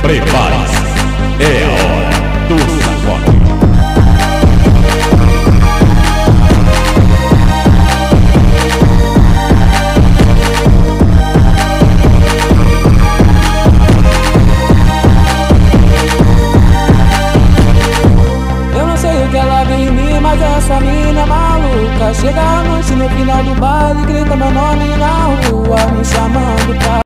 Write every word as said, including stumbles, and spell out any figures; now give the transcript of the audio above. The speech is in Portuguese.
Prepare-se, é a hora do sacode. Eu não sei o que ela vê em mim, mas essa mina é maluca. Chega à noite no final do baile, grita meu nome na rua, me chamando pra